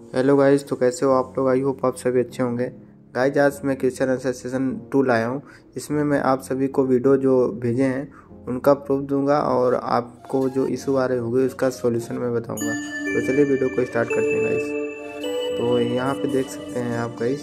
Hello guys, तो कैसे हो आप लोग। आई होप आप सभी अच्छे होंगे। गाइज आज मैं क्रिश्चियन एसोसिएशन 2 लाया हूँ। इसमें मैं आप सभी को वीडियो जो भेजे हैं उनका प्रूफ दूंगा और आपको जो इशू आ रहे होंगे उसका सॉल्यूशन मैं बताऊंगा। तो चलिए वीडियो को स्टार्ट करते हैं गाइज। तो यहाँ पे देख सकते हैं आप गाइज,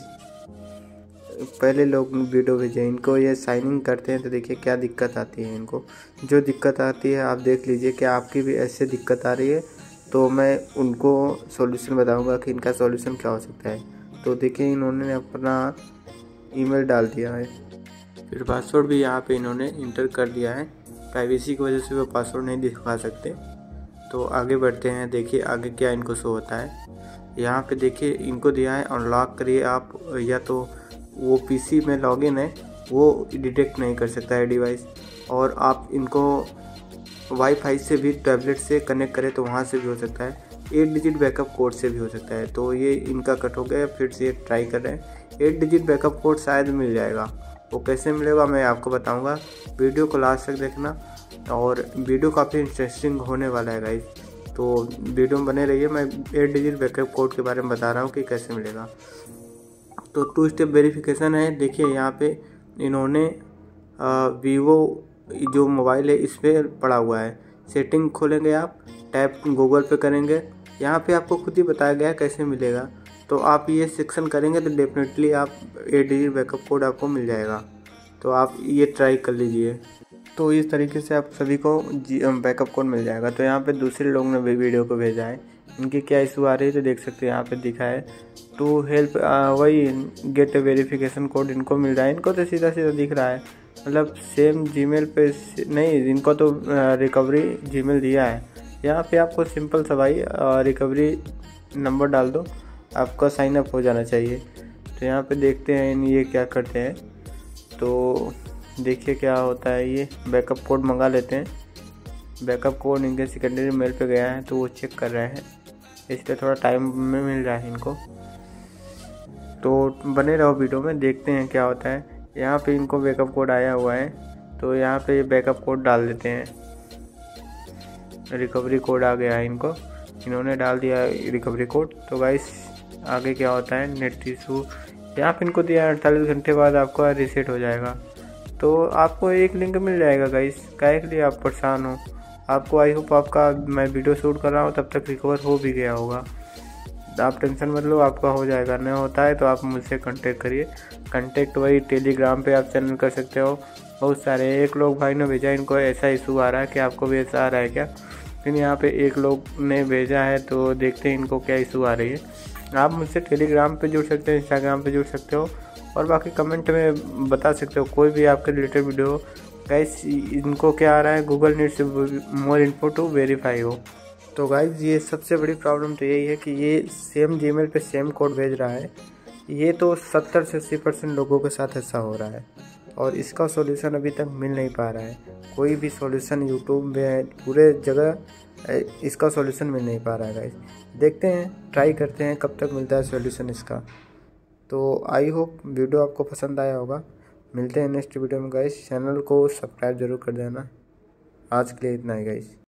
पहले लोग वीडियो भेजे, इनको ये साइनिंग करते हैं तो देखिए क्या दिक्कत आती है। इनको जो दिक्कत आती है आप देख लीजिए, क्या आपकी भी ऐसे दिक्कत आ रही है तो मैं उनको सॉल्यूशन बताऊंगा कि इनका सॉल्यूशन क्या हो सकता है। तो देखिए इन्होंने अपना ईमेल डाल दिया है, फिर पासवर्ड भी यहाँ पे इन्होंने इंटर कर दिया है। प्राइवेसी की वजह से वो पासवर्ड नहीं दिखा सकते। तो आगे बढ़ते हैं, देखिए आगे क्या इनको शो होता है। यहाँ पे देखिए इनको दिया है अनलॉक करिए आप, या तो वो पीसी में लॉगिन है वो डिटेक्ट नहीं कर सकता है डिवाइस, और आप इनको वाईफाई से भी टैबलेट से कनेक्ट करें तो वहाँ से भी हो सकता है। 8 डिजिट बैकअप कोड से भी हो सकता है। तो ये इनका कट हो गया, फिर से ट्राई कर रहे हैं। 8 डिजिट बैकअप कोड शायद मिल जाएगा, वो कैसे मिलेगा मैं आपको बताऊंगा। वीडियो को लास्ट तक देखना और वीडियो काफ़ी इंटरेस्टिंग होने वाला है गाइस, तो वीडियो में बने रहिए। मैं 8 डिजिट बैकअप कोड के बारे में बता रहा हूँ कि कैसे मिलेगा। तो 2 स्टेप वेरिफिकेशन है। देखिए यहाँ पे इन्होंने वीवो जो मोबाइल है इस पर पड़ा हुआ है। सेटिंग खोलेंगे आप, टैप गूगल पे करेंगे, यहाँ पे आपको खुद ही बताया गया है कैसे मिलेगा। तो आप ये सेक्शन करेंगे तो डेफिनेटली आप 8 डिजिट बैकअप कोड आपको मिल जाएगा। तो आप ये ट्राई कर लीजिए। तो इस तरीके से आप सभी को बैकअप कोड मिल जाएगा। तो यहाँ पे दूसरे लोग ने भी वीडियो को भेजा है, इनकी क्या इशू आ रही है तो देख सकते हैं यहाँ पे दिखा है टू हेल्प, वही गेट वेरिफिकेशन कोड इनको मिल रहा है। इनको तो सीधा सीधा दिख रहा है, मतलब सेम जीमेल पे नहीं, इनको तो रिकवरी जीमेल दिया है। यहाँ पे आपको सिंपल सा भाई रिकवरी नंबर डाल दो, आपका साइन अप हो जाना चाहिए। तो यहाँ पे देखते हैं ये क्या करते हैं। तो देखिए क्या होता है, ये बैकअप कोड मंगा लेते हैं। बैकअप कोड इनके सेकेंडरी मेल पे गया है तो वो चेक कर रहे हैं, इसलिए थोड़ा टाइम में मिल रहा है इनको। तो बने रहो वीडियो में, देखते हैं क्या होता है। यहाँ पे इनको बैकअप कोड आया हुआ है तो यहाँ पे बैकअप कोड डाल देते हैं। रिकवरी कोड आ गया है इनको, इन्होंने डाल दिया रिकवरी कोड। तो गाइस आगे क्या होता है, नेट इशू यहाँ पे इनको दिया 48 घंटे बाद आपका रीसेट हो जाएगा। तो आपको एक लिंक मिल जाएगा गाइस, काहे के लिए आप परेशान हो। आपको आई होप आपका मैं वीडियो शूट कर रहा हूँ तब तक रिकवर हो भी गया होगा। आप टेंशन मत लो, आपका हो जाएगा। नहीं होता है तो आप मुझसे कांटेक्ट करिए। कांटेक्ट वही टेलीग्राम पे आप चैनल कर सकते हो। बहुत सारे एक लोग भाई ने भेजा, इनको ऐसा इशू आ रहा है कि आपको भी ऐसा आ रहा है क्या। फिर यहाँ पे एक लोग ने भेजा है तो देखते हैं इनको क्या इशू आ रही है। आप मुझसे टेलीग्राम पे जुड़ सकते हो, इंस्टाग्राम पे जुड़ सकते हो, और बाकी कमेंट में बता सकते हो कोई भी आपके रिलेटेड वीडियो हो। गाइस इनको क्या आ रहा है, Google needs more info to verify हो। तो गाइज ये सबसे बड़ी प्रॉब्लम तो यही है कि ये सेम जीमेल पे सेम कोड भेज रहा है। ये तो 70 से 80% लोगों के साथ ऐसा हो रहा है और इसका सॉल्यूशन अभी तक मिल नहीं पा रहा है। कोई भी सॉल्यूशन यूट्यूब में पूरे जगह इसका सॉल्यूशन मिल नहीं पा रहा है गाइज। देखते हैं, ट्राई करते हैं कब तक मिलता है सॉल्यूशन इसका। तो आई होप वीडियो आपको पसंद आया होगा। मिलते हैं नेक्स्ट वीडियो में गाइज। चैनल को सब्सक्राइब जरूर कर देना। आज के लिए इतना ही गाइज।